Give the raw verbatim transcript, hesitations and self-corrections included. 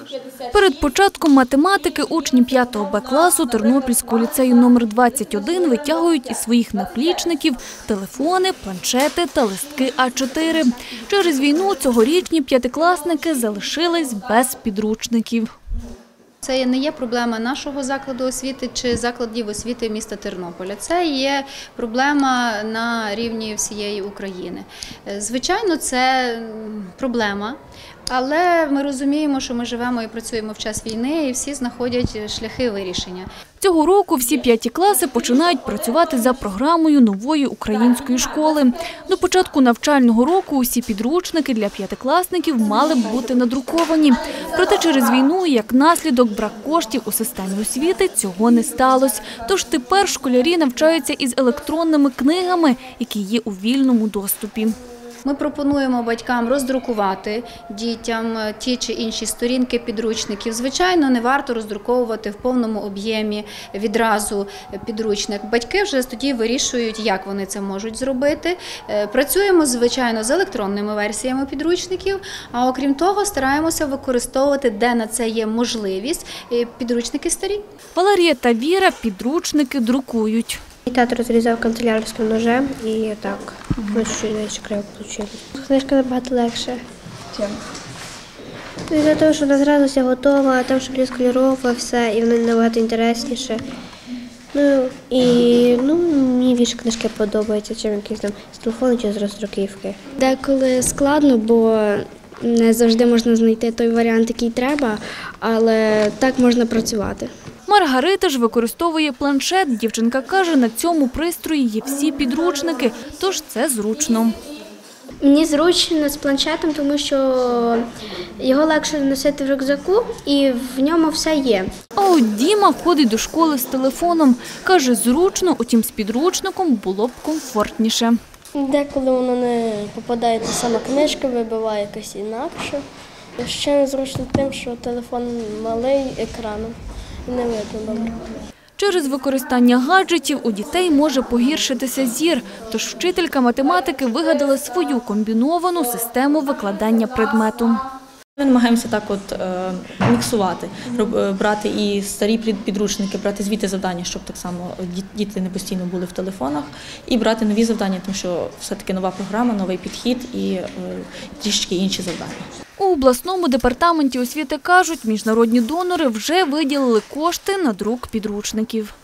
Перед початком математики учні п'ятого Б класу Тернопільського ліцею номер двадцять один витягують із своїх наплічників телефони, планшети та листки А чотири. Через війну цьогорічні п'ятикласники залишились без підручників. Це не є проблема нашого закладу освіти чи закладів освіти міста Тернополя. Це є проблема на рівні всієї України. Звичайно, це проблема, але ми розуміємо, що ми живемо і працюємо в час війни, і всі знаходять шляхи вирішення. Цього року всі п'яті класи починають працювати за програмою нової української школи. До початку навчального року усі підручники для п'ятикласників мали б бути надруковані. Проте через війну, як наслідок, брак коштів у системі освіти цього не сталося. Тож тепер школярі навчаються із електронними книгами, які є у вільному доступі. Ми пропонуємо батькам роздрукувати дітям ті чи інші сторінки підручників. Звичайно, не варто роздруковувати в повному об'ємі відразу підручник. Батьки вже тоді вирішують, як вони це можуть зробити. Працюємо, звичайно, з електронними версіями підручників, а окрім того, стараємося використовувати, де на це є можливість, підручники старі. Валерія та Віра підручники друкують. Тато розрізав канцелярським ножем і так, ну чуть-чуть криво вийшло. Книжка набагато легше. Чим? Із-за того, що вона зразу вся готова, там що без кольоров, все, і воно набагато інтересніше. Ну, і ну, мені більше книжки подобаються, чим якісь там з телефону чи з роздруківки. Деколи складно, бо не завжди можна знайти той варіант, який треба, але так можна працювати. Маргарита ж використовує планшет. Дівчинка каже, на цьому пристрої є всі підручники, тож це зручно. Мені зручно з планшетом, тому що його легше носити в рюкзаку і в ньому все є. А от Діма ходить до школи з телефоном. Каже, зручно, утім з підручником було б комфортніше. Деколи воно не попадає та сама книжка, вибиває якась інакше. Ще незручно тим, що телефон малий екраном. Не видно добре. Через використання гаджетів у дітей може погіршитися зір, тож вчителька математики вигадала свою комбіновану систему викладання предмету. Ми намагаємося так от е, міксувати, брати і старі підручники, брати звідти завдання, щоб так само діти не постійно були в телефонах, і брати нові завдання, тому що все-таки нова програма, новий підхід і е, трішки інші завдання. У обласному департаменті освіти кажуть, міжнародні донори вже виділили кошти на друк підручників.